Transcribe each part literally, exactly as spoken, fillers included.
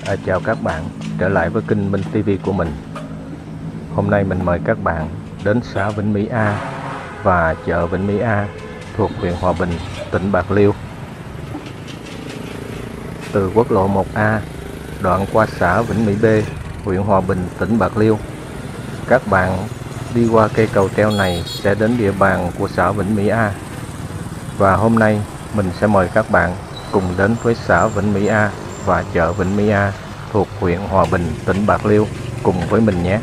À, chào các bạn, trở lại với kênh Minh ti vi của mình. Hôm nay mình mời các bạn đến xã Vĩnh Mỹ A và chợ Vĩnh Mỹ A thuộc huyện Hòa Bình, tỉnh Bạc Liêu. Từ quốc lộ một A đoạn qua xã Vĩnh Mỹ B, huyện Hòa Bình, tỉnh Bạc Liêu, các bạn đi qua cây cầu treo này sẽ đến địa bàn của xã Vĩnh Mỹ A. Và hôm nay mình sẽ mời các bạn cùng đến với xã Vĩnh Mỹ A và chợ Vĩnh Mỹ A thuộc huyện Hòa Bình, tỉnh Bạc Liêu cùng với mình nhé.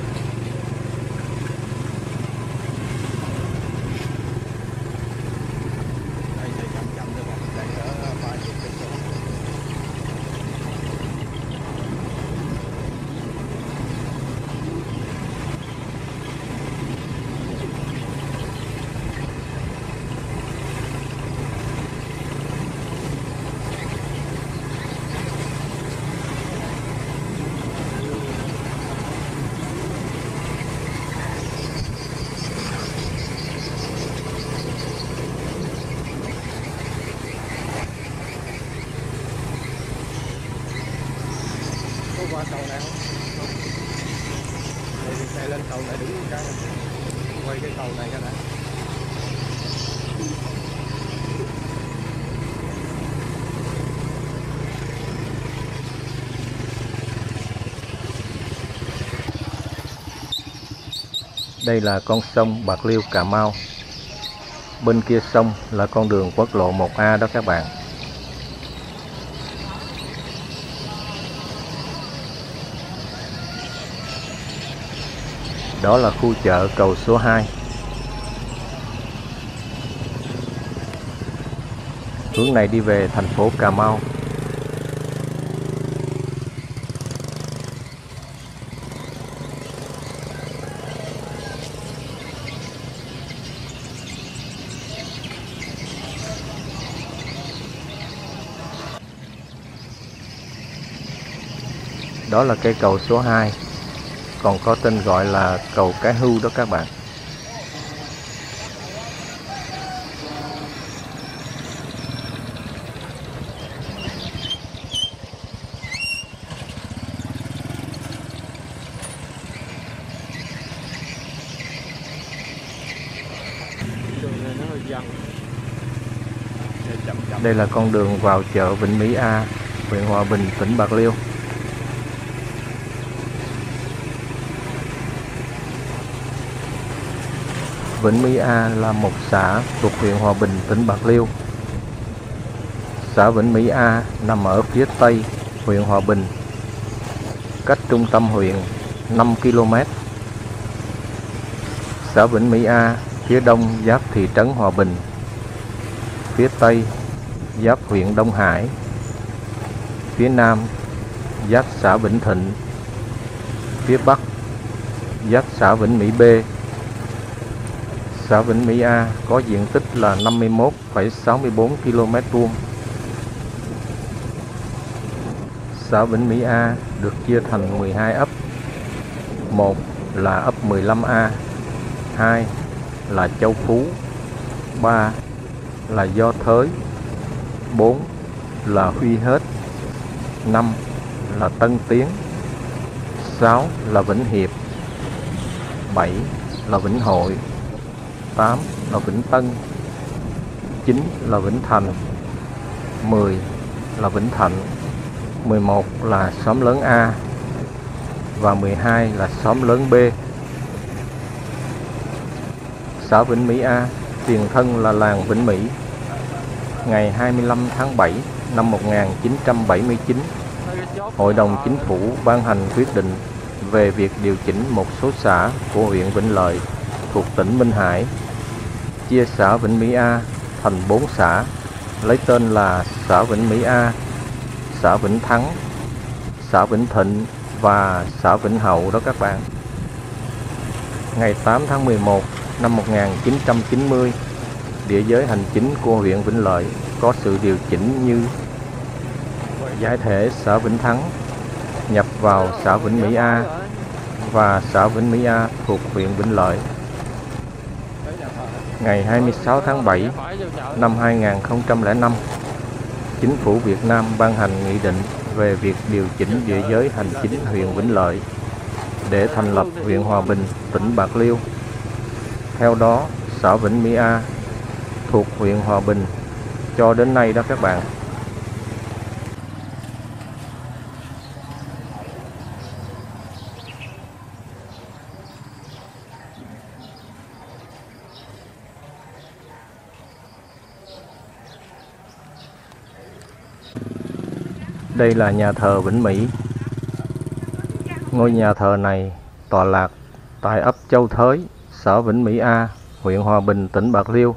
Qua cầu này không? Đây thì chạy lên cầu này đứng cái quay cái cầu này cái này. Đây là con sông Bạc Liêu Cà Mau. Bên kia sông là con đường quốc lộ một A đó các bạn. Đó là khu chợ cầu số hai. Hướng này đi về thành phố Cà Mau. Đó là cây cầu số hai, còn có tên gọi là cầu Cái Hưu đó các bạn. Đường này nó hơi dần. Chậm chậm. Đây là con đường vào chợ Vĩnh Mỹ A, huyện Hòa Bình, tỉnh Bạc Liêu. Vĩnh Mỹ A là một xã thuộc huyện Hòa Bình, tỉnh Bạc Liêu. Xã Vĩnh Mỹ A nằm ở phía tây huyện Hòa Bình, cách trung tâm huyện năm ki lô mét. Xã Vĩnh Mỹ A phía đông giáp thị trấn Hòa Bình, phía tây giáp huyện Đông Hải, phía nam giáp xã Vĩnh Thịnh, phía bắc giáp xã Vĩnh Mỹ B. Xã Vĩnh Mỹ A có diện tích là năm mươi mốt phẩy sáu mươi bốn ki lô mét vuông. Xã Vĩnh Mỹ A được chia thành mười hai ấp. Một là ấp mười lăm A, hai là Châu Phú, ba là Do Thới, bốn là Huy Hết, năm là Tân Tiến, sáu là Vĩnh Hiệp, bảy là Vĩnh Hội, tám là Vĩnh Tân, chín là Vĩnh Thành, mười là Vĩnh Thạnh, mười một là xóm lớn A và mười hai là xóm lớn B. Xã Vĩnh Mỹ A tiền thân là làng Vĩnh Mỹ. Ngày hai mươi lăm tháng bảy năm một nghìn chín trăm bảy mươi chín, Hội đồng Chính phủ ban hành quyết định về việc điều chỉnh một số xã của huyện Vĩnh Lợi thuộc tỉnh Minh Hải, chia xã Vĩnh Mỹ A thành bốn xã, lấy tên là xã Vĩnh Mỹ A, xã Vĩnh Thắng, xã Vĩnh Thịnh và xã Vĩnh Hậu đó các bạn. Ngày tám tháng mười một năm một nghìn chín trăm chín mươi, địa giới hành chính của huyện Vĩnh Lợi có sự điều chỉnh như: giải thể xã Vĩnh Thắng nhập vào xã Vĩnh Mỹ A và xã Vĩnh Mỹ A thuộc huyện Vĩnh Lợi. ngày hai mươi sáu tháng bảy năm hai nghìn không trăm lẻ năm, Chính phủ Việt Nam ban hành nghị định về việc điều chỉnh địa giới hành chính huyện Vĩnh Lợi để thành lập huyện Hòa Bình, tỉnh Bạc Liêu. Theo đó, xã Vĩnh Mỹ A thuộc huyện Hòa Bình cho đến nay đó các bạn. Đây là nhà thờ Vĩnh Mỹ. Ngôi nhà thờ này tọa lạc tại ấp Châu Thới, xã Vĩnh Mỹ A, huyện Hòa Bình, tỉnh Bạc Liêu.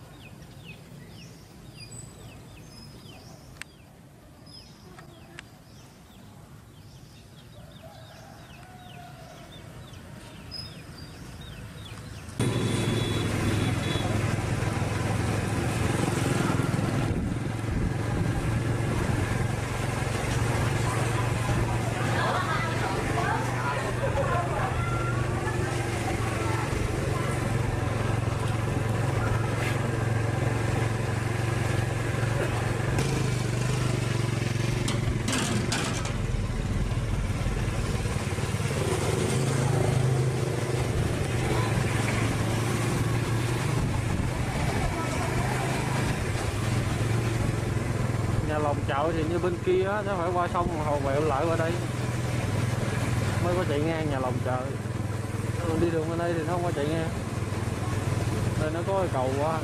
Nhà lòng chợ thì như bên kia á, nó phải qua sông Hồ Quẹo lại qua đây mới có chạy ngang nhà lòng chợ. Đường đi đường bên đây thì nó không có chạy ngang. Đây nó có cái cầu qua.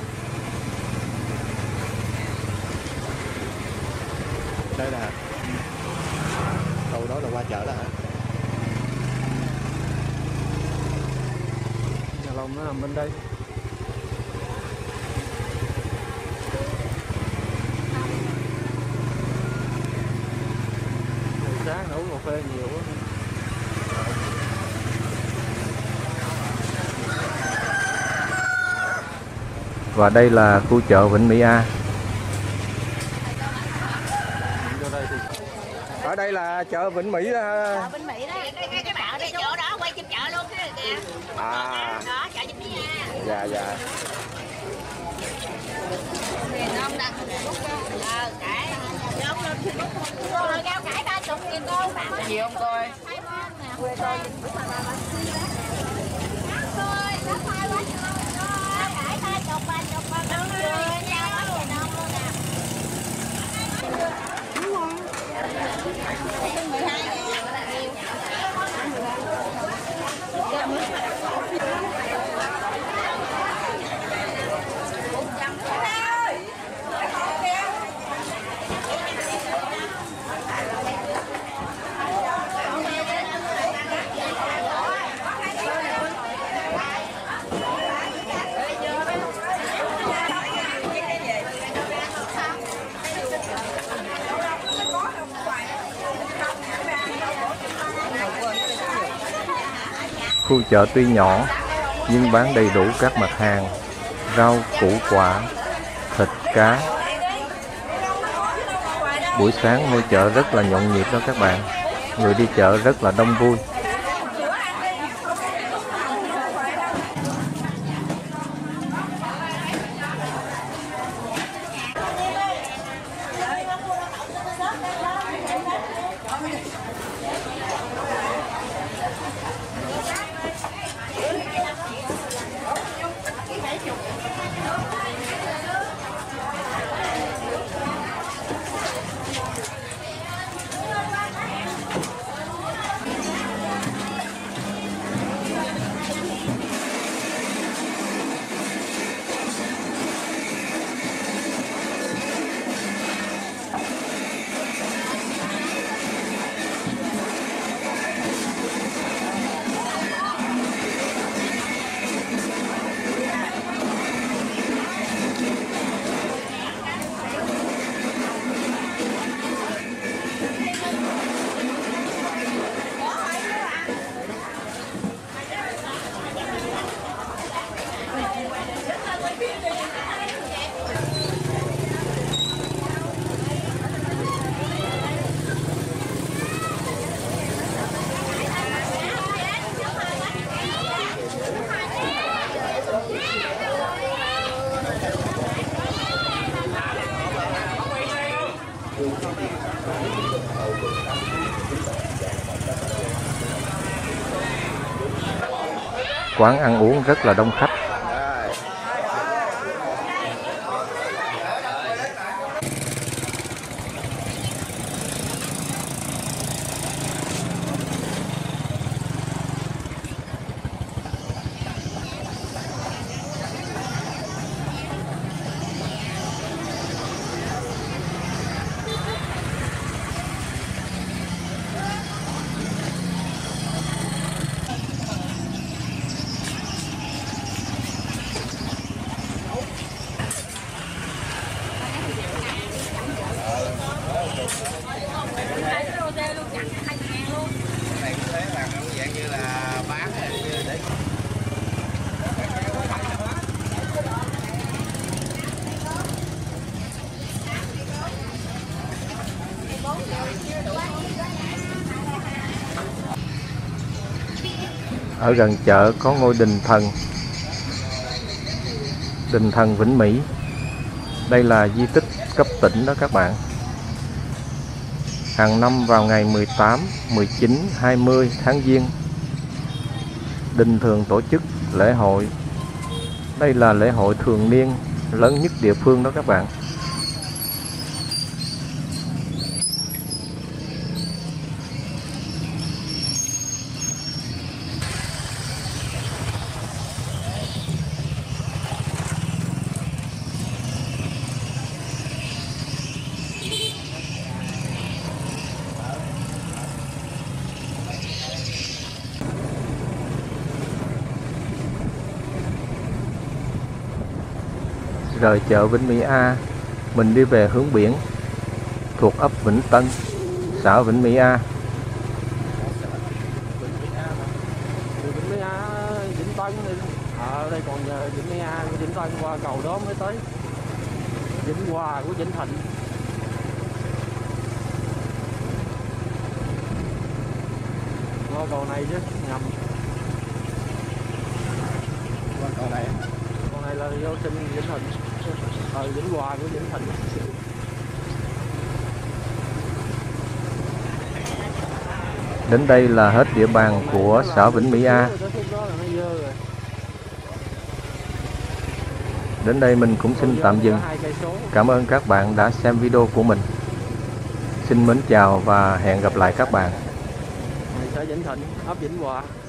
Đây nè. Cầu đó là qua chợ đó hả? Nhà lòng nó nằm bên đây. Sáng uống cà phê nhiều quá. Và đây là khu chợ Vĩnh Mỹ A. Ở đây là chợ Vĩnh Mỹ đó. Chợ Vĩnh Mỹ đó, cái cái cái chợ cái chỗ đó quay trên chợ luôn cái kìa. À. Đó, chợ Vĩnh Mỹ A. Dạ dạ. Tiền ông đặt Facebook cho. Ờ, cải. Ông lên Facebook. Rồi rau cải ba chục nghìn cô. Cái gì không coi? Thái món nè. Quê tôi thôi, nó khoai quá trời. Rau cải ba chục, ba chục, ba chục. Rau đó tiền ông luôn nè. Đúng không? mười hai ngàn. Khu chợ tuy nhỏ nhưng bán đầy đủ các mặt hàng rau, củ quả, thịt, cá. Buổi sáng ngôi chợ rất là nhộn nhịp đó các bạn. Người đi chợ rất là đông vui. Quán ăn uống rất là đông khách. Ở gần chợ có ngôi đình thần, đình thần Vĩnh Mỹ. Đây là di tích cấp tỉnh đó các bạn. Hàng năm vào ngày mười tám, mười chín, hai mươi tháng Giêng, đình thường tổ chức lễ hội. Đây là lễ hội thường niên lớn nhất địa phương đó các bạn. Rời chợ Vĩnh Mỹ A, mình đi về hướng biển, thuộc ấp Vĩnh Tân, xã Vĩnh Mỹ A. Vĩnh Mỹ A, Vĩnh Tân đi. Ở đây còn Vĩnh Mỹ A, Vĩnh Tân qua cầu đó mới tới Vĩnh Hòa của Vĩnh Thịnh. Qua cầu này chứ, nhầm. Qua cầu này. Cầu này là vô sinh Vĩnh Thịnh. Ờ, Vĩnh Hòa của Vĩnh Thịnh. Đến đây là hết địa bàn của xã Vĩnh Mỹ A. Đến đây mình cũng xin tạm dừng. Cảm ơn các bạn đã xem video của mình. Xin mến chào và hẹn gặp lại các bạn. Xã Vĩnh Thịnh, ấp Vĩnh Hòa.